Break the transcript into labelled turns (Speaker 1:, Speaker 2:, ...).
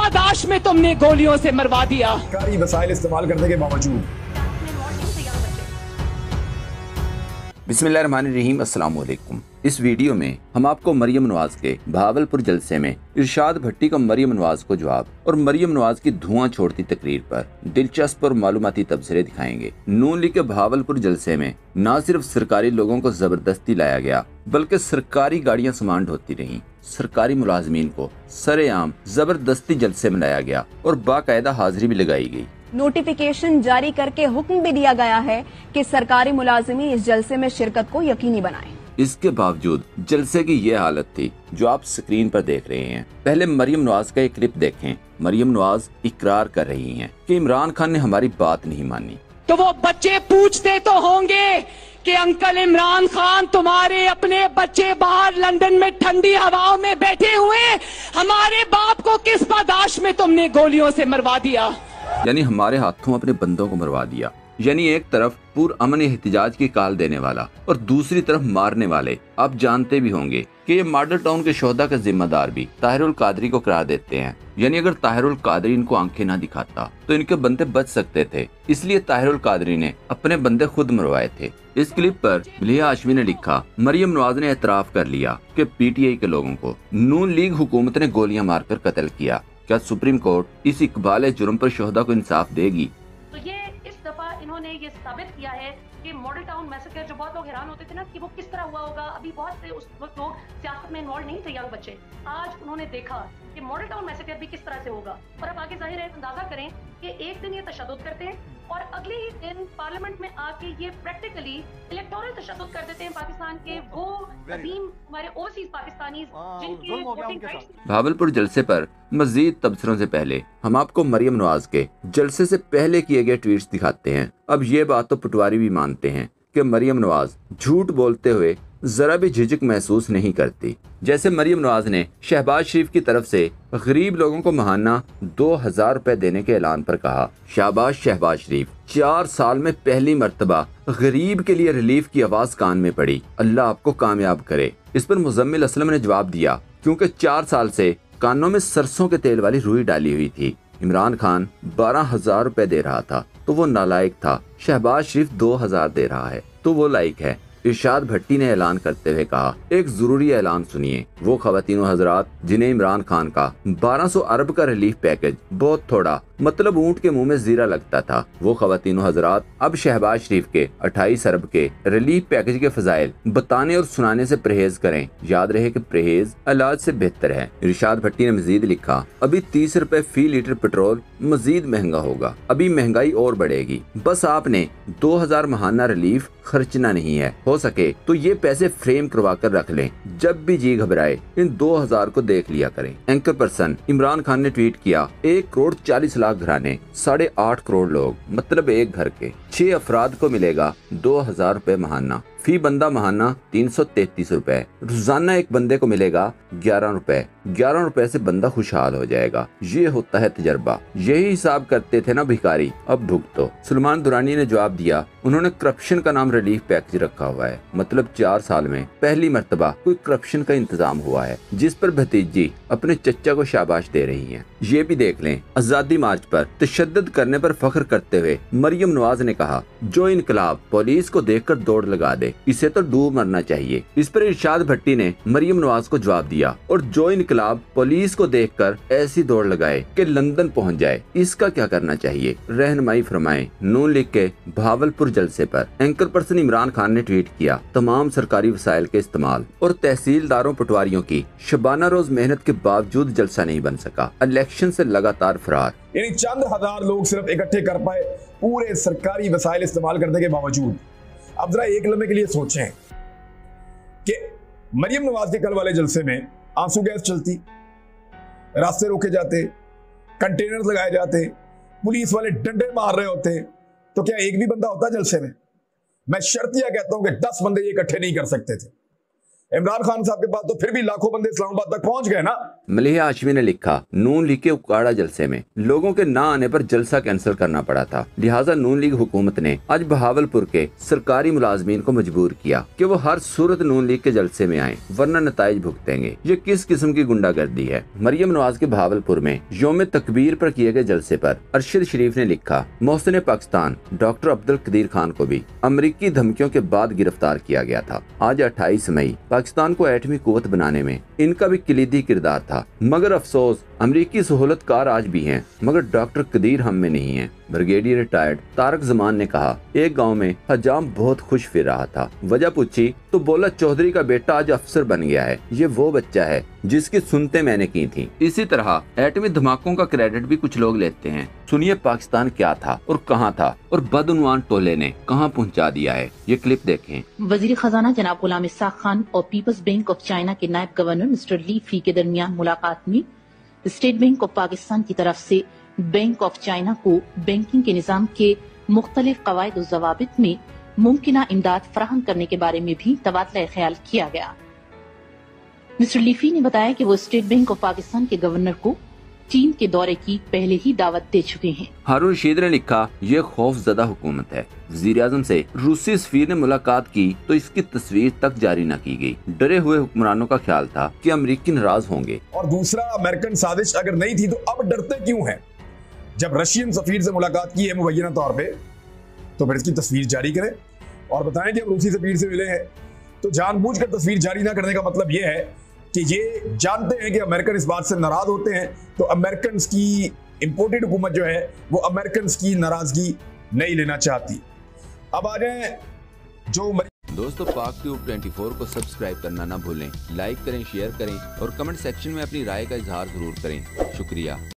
Speaker 1: पादाश में तुमने गोलियों से मरवा दिया।
Speaker 2: सरकारी वसाइल इस्तेमाल करने के बावजूद।
Speaker 3: बिस्मिल्लाहिर्रहमानिर्रहीम, अस्सलाम वालेकुम। इस वीडियो में हम आपको मरियम नवाज के भावलपुर जलसे में इरशाद भट्टी का मरियम नवाज को जवाब और मरियम नवाज की धुआं छोड़ती तकरीर पर दिलचस्प और मालूमाती तबसरे दिखाएंगे। नून लीग के भावलपुर जलसे में न सिर्फ सरकारी लोगों को जबरदस्ती लाया गया, बल्कि सरकारी गाड़ियां सामान ढोती रहीं। सरकारी मुलाजमीन को सरेआम जबरदस्ती जलसे में लाया गया और बाकायदा हाजिरी भी लगाई गई।
Speaker 4: नोटिफिकेशन जारी करके हुक्म भी दिया गया है कि सरकारी मुलाजिमी इस जलसे में शिरकत को यकीनी बनाएं।
Speaker 3: इसके बावजूद जलसे की ये हालत थी जो आप स्क्रीन पर देख रहे हैं। पहले मरियम नवाज का एक क्लिप देखें। मरियम नवाज इकरार कर रही हैं कि इमरान खान ने हमारी बात नहीं मानी।
Speaker 1: तो वो बच्चे पूछते तो होंगे कि अंकल इमरान खान, तुम्हारे अपने बच्चे बाहर लंदन में ठंडी हवाओं में बैठे हुए, हमारे बाप को किस पादाश में तुमने गोलियों से मरवा दिया।
Speaker 3: यानी हमारे हाथों अपने बंदों को मरवा दिया। यानी एक तरफ पुरअमन एहतिजाज की काल देने वाला और दूसरी तरफ मारने वाले। आप जानते भी होंगे कि ये मॉडल टाउन के शोहदा का जिम्मेदार भी ताहिरुल कादरी को करार देते हैं। यानी अगर ताहिरुल कादरी इनको आंखें ना दिखाता तो इनके बंदे बच सकते थे, इसलिए ताहिरुल कादरी ने अपने बंदे खुद मरवाए थे। इस क्लिप पर मलिहा हाशमी ने लिखा, मरियम नवाज ने एतराफ कर लिया कि पीटीआई के लोगों को नून लीग हुकूमत ने गोलियां मारकर कत्ल किया। क्या सुप्रीम कोर्ट इस इकबाल जुर्म पर शोहदा को इंसाफ देगी?
Speaker 5: तो ये इस दफा इन्होंने ये साबित किया है कि मॉडल टाउन मैसेकर, जो बहुत लोग हैरान होते थे ना कि वो किस तरह हुआ होगा, अभी बहुत से उस वक्त लोग सियासत में इन्वॉल्व नहीं थे, यंग बच्चे, आज उन्होंने देखा कि मॉडल टाउन मैसेकर भी किस तरह से होगा। और अब आगे जाहिर है, अंदाजा करें कि एक दिन ये तशद्दुद करते हैं और अगले ही दिन पार्लियामेंट में आके ये प्रैक्टिकली इलेक्टोरल तशद्दुद कर देते हैं पाकिस्तान के वो अजीम हमारे ओवरसीज पाकिस्तानी जिनके वोटिंग राइट्स।
Speaker 3: भावलपुर जलसे पर मजीद तबसरों से पहले हम आपको मरियम नवाज के जलसे से पहले किए गए ट्वीट्स दिखाते हैं। अब ये बात तो पटवारी भी मानते हैं कि मरियम नवाज झूठ बोलते हुए जरा भी झिझक महसूस नहीं करती। जैसे मरियम नवाज ने शहबाज शरीफ की तरफ से गरीब लोगों को महाना 2000 रुपए देने के ऐलान पर कहा, शाबाश शहबाज शरीफ, 4 साल में पहली मर्तबा गरीब के लिए रिलीफ की आवाज कान में पड़ी, अल्लाह आपको कामयाब करे। इस पर मुजम्मिल असलम ने जवाब दिया, क्योंकि 4 साल से कानों में सरसों के तेल वाली रुई डाली हुई थी। इमरान खान 12,000 रुपए दे रहा था तो वो नालायक था। शहबाज शरीफ 2000 दे रहा है तो वो लायक है। इरशाद भट्टी ने ऐलान करते हुए कहा, एक जरूरी ऐलान सुनिए। वो ख़वातीनो हजरात जिन्हें इमरान खान का 1200 अरब का रिलीफ पैकेज बहुत थोड़ा, मतलब ऊंट के मुंह में जीरा लगता था, वो ख़वातीनो हजरात अब शहबाज शरीफ के 28 अरब के रिलीफ पैकेज के फजाइल बताने और सुनाने से परहेज करें। याद रहे कि परहेज इलाज से बेहतर है। इरशाद भट्टी ने मजीद लिखा, अभी 30 रुपए फी लीटर पेट्रोल मजीद महंगा होगा, अभी महंगाई और बढ़ेगी। बस आपने 2000 महाना रिलीफ खर्चना नहीं है, हो सके तो ये पैसे फ्रेम करवा कर रख लें, जब भी जी घबराए इन 2000 को देख लिया करें। एंकर पर्सन इमरान खान ने ट्वीट किया, 1 करोड़ 40 लाख घराने, 8.5 करोड़ लोग, मतलब एक घर के 6 अफराद को मिलेगा 2000 रुपए महाना। फी बंदा महाना 333 रुपए। रोजाना एक बंदे को मिलेगा 11 रुपए। 11 रुपए से बंदा खुशहाल हो जाएगा। ये होता है तजर्बा। यही हिसाब करते थे ना भिखारी, अब भुगतो। सलमान दुरानी ने जवाब दिया, उन्होंने करप्शन का नाम रिलीफ पैकेज रखा हुआ है, मतलब 4 साल में पहली मर्तबा कोई करप्शन का इंतजाम हुआ है, जिस पर भतीजी अपने चचा को शाबाश दे रही है। ये भी देख लें, आजादी मार्च पर तशद्दुद करने पर फख्र करते हुए मरियम नवाज ने कहा, जो इनकलाब पुलिस को देखकर दौड़ लगा दे, इसे तो डूब मरना चाहिए। इस पर इरशाद भट्टी ने मरियम नवाज को जवाब दिया, और जो इनकलाब पुलिस को देखकर ऐसी दौड़ लगाए कि लंदन पहुंच जाए, इसका क्या करना चाहिए? रहनुमाई फरमाएं। नून लीग के भावलपुर जलसे पर एंकर पर्सन इमरान खान ने ट्वीट किया, तमाम सरकारी वसाइल के इस्तेमाल और तहसीलदारों पटवारियों की शबाना रोज मेहनत के बावजूद जलसा नहीं बन सका, इलेक्शन से लगातार फरार।
Speaker 2: यानी चंद हजार लोग सिर्फ इकट्ठे कर पाए पूरे सरकारी वसाइल इस्तेमाल करने के बावजूद। अब जरा एक लम्हे के लिए सोचें कि मरियम नवाज के कल वाले जलसे में आंसू गैस चलती, रास्ते रोके जाते, कंटेनर लगाए जाते, पुलिस वाले डंडे मार रहे होते, तो क्या एक भी बंदा होता जलसे में? मैं शर्तिया कहता हूं कि 10 बंदे ये इकट्ठे नहीं कर सकते थे। इमरान खान साहब के पास तो फिर भी लाखों बंदे इस्लामाबाद तक पहुंच गए ना।
Speaker 3: मलिहा हाशमी ने लिखा, नून लीग के उकाड़ा जलसे में लोगों के ना आने पर जलसा कैंसिल करना पड़ा था, लिहाजा नून लीग हुकूमत ने आज बहावलपुर के सरकारी मुलाजमीन को मजबूर किया कि वो हर सूरत नून लीग के जलसे में आए, वरना नताइज भुगतेंगे। ये किस किस्म की गुंडागर्दी है। मरियम नवाज के बहावलपुर में यौम तकबीर पर किए गए जलसे पर अरशद शरीफ ने लिखा, मोहसिन पाकिस्तान डॉक्टर अब्दुल कदीर खान को भी अमरीकी धमकियों के बाद गिरफ्तार किया गया था। आज 28 मई पाकिस्तान को एटमी कुव्वत बनाने में इनका भी किलीदी किरदार था, मगर अफसोस अमरीकी सहूलतकार आज भी हैं, मगर डॉक्टर कदीर हम में नहीं है। ब्रिगेडियर रिटायर्ड तारक जमान ने कहा, एक गांव में हजाम बहुत खुश फिर रहा था, वजह पूछी तो बोला चौधरी का बेटा आज अफसर बन गया है, ये वो बच्चा है जिसकी सुनते मैंने की थी। इसी तरह एटमी धमाकों का क्रेडिट भी कुछ लोग लेते हैं। सुनिए पाकिस्तान क्या था और कहाँ था और बदउनवान टोले ने कहाँ पहुँचा दिया है, ये क्लिप देखें।
Speaker 6: वजीर खजाना जनाब गुलाम इसाक खान और पीपल्स बैंक ऑफ चाइना के नायब गवर्नर मिस्टर ली फी के दरमियान मुलाकात में स्टेट बैंक ऑफ पाकिस्तान की तरफ से बैंक ऑफ चाइना को बैंकिंग के निजाम के मुख्तलिफ कवायद और ज़वाबित में मुमकिना इमदाद फराहम करने के बारे में भी तबादला ख्याल किया गया। मिस्टर लीफी ने बताया कि वो स्टेट बैंक ऑफ पाकिस्तान के गवर्नर को चीन के दौरे की पहले ही दावत दे चुके हैं।
Speaker 3: हारून रशीद ने लिखा, ये खौफजदा हुकूमत है। वजीर आजम से रूसी सफीर ने मुलाकात की तो इसकी तस्वीर तक जारी न की गई। डरे हुए हुक्मरानों का ख्याल था कि अमरीकी नाराज होंगे।
Speaker 2: और दूसरा, अमेरिकन साजिश अगर नहीं थी तो अब डरते क्यों हैं? जब रशियन सफीर से मुलाकात की है मुबैना तौर पे, तो फिर इसकी तस्वीर जारी करें और बताएं कि हम रूसी सफीर से मिले हैं। तो जानबूझकर तस्वीर जारी ना करने का मतलब यह है कि ये जानते हैं कि अमेरिकन इस बात से नाराज होते हैं, तो अमेरिकन की इंपोर्टेड हुकूमत जो है वो अमेरिकन की नाराजगी नहीं लेना चाहती। अब आ जाए जो
Speaker 3: दोस्तों, पाक ट्यूब 24 को सब्सक्राइब करना ना भूलें, लाइक करें, शेयर करें और कमेंट सेक्शन में अपनी राय का इजहार जरूर करें। शुक्रिया।